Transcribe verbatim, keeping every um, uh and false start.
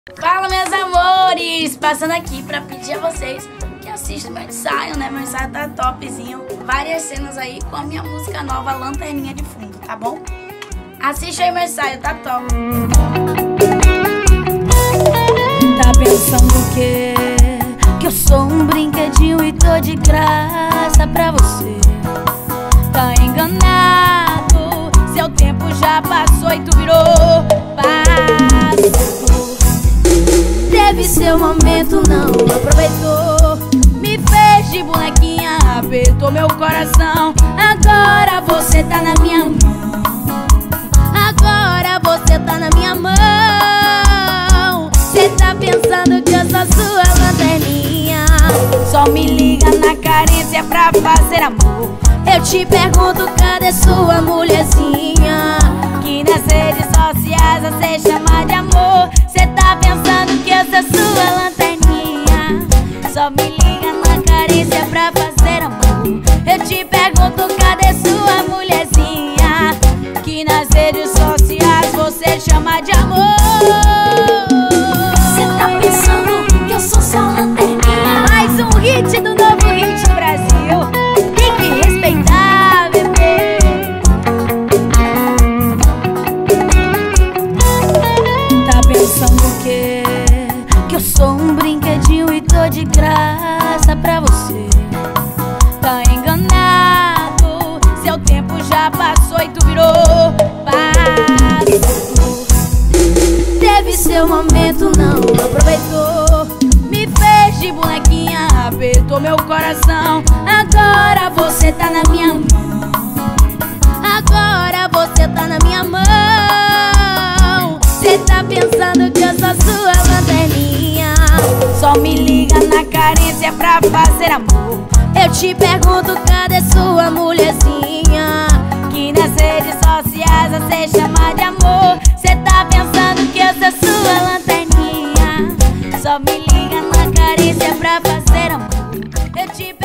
Fala, meus amores! Passando aqui pra pedir a vocês que assistam meu ensaio, né? Meu ensaio tá topzinho. Várias cenas aí com a minha música nova, Lanterninha de Fundo, tá bom? Assiste aí meu ensaio, tá top. Tá pensando o quê? Que eu sou um brinquedinho e tô de graça pra você. Tá enganado, seu tempo já passou e tu virou passo. Teve seu momento, não aproveitou. Me fez de bonequinha, apertou meu coração. Agora você tá na minha mão. Agora você tá na minha mão. Cê tá pensando que eu sou sua lanterninha. Só me liga na carência pra fazer amor. Eu te pergunto, cadê sua mulherzinha? Que nas redes sociais você chama de amor. Cê tá pensando que eu sou sua lanterninha. Só me liga na carência pra fazer amor. Eu te pergunto, cadê sua mulherzinha? Que nas redes sociais você chama de amor. Cê tá pensando que eu sou sua lanterninha? Mais um hit do novo hit Brasil. Tem que respeitar, bebê. Tá pensando o quê? Que eu sou um brinquedinho e tô de graça pra você. Tá enganado, seu tempo já passou e tu virou passo. Teve seu momento, não aproveitou. Me fez de bonequinha, apertou meu coração. Agora você tá na minha mão. Agora você tá na minha mão. Cê tá pensando que eu sou sua lanterninha. Só me liga na carência pra fazer amor. Eu te pergunto, cadê sua mulherzinha? Que nas redes sociais você chama de amor. Cê tá pensando que eu sou sua lanterninha. Só me liga na carência pra fazer amor. Eu te